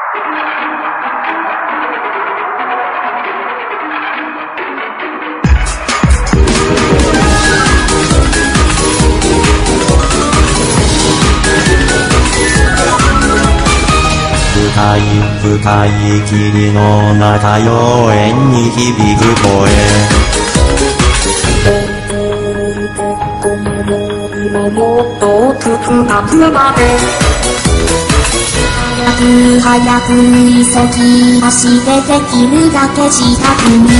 深い深い霧の中妖艶に響く声もっと深くまで早く急ぎ足でできるだけ近くに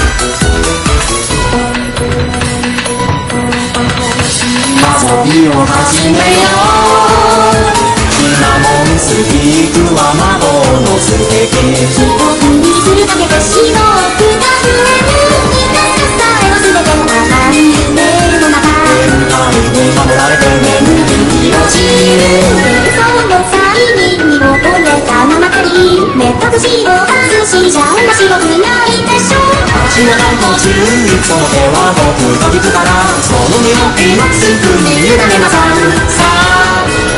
遊びを始めようシナモンスティックは魔法の素敵一つにするだけで白くなるみんなさえを全て甘い夢の中天界に守られて眠りに落ちるその際に見覚えたままかり目隠しを外しちゃ面白くないでしょ足の段も注意その手は僕が聞くからその身を今すぐに委ねなさいさあ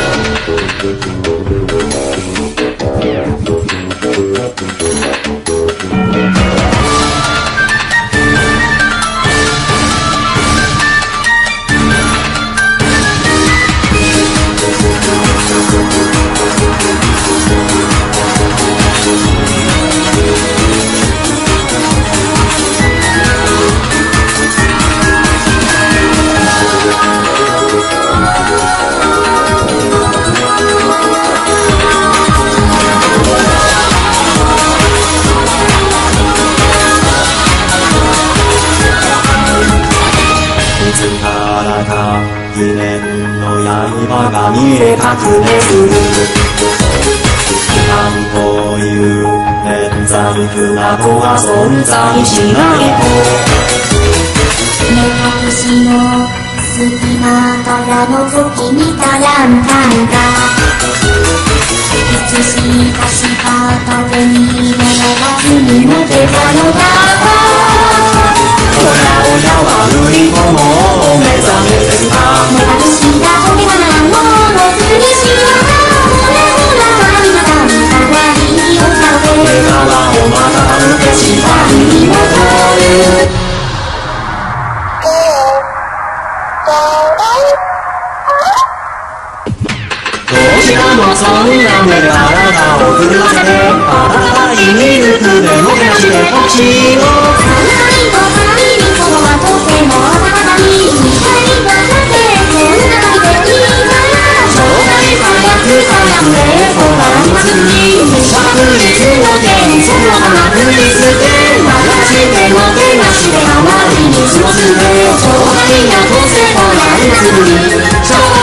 疑念の刃が見え隠れるなんという冤罪不などが存在しないと目隠しの隙間から覗き見たランタンがいつしかした壁に目がずに持てたのだおやおや悪いものを目覚めてるか目隠しが溶けたなものすりしようほらほらみんなが見たわりを倒れ笑顔をまたたって死体に戻るどうしたのそんな目で体を震わせて温かいミルクでもてなしてほしいよとても温かい光がなってこんな旅でいいからちょうだい早く早くねご覧ますに確率の点そのまま振り捨てまたしても手なしであまりに過ごすでちょうだいやとせご覧ますに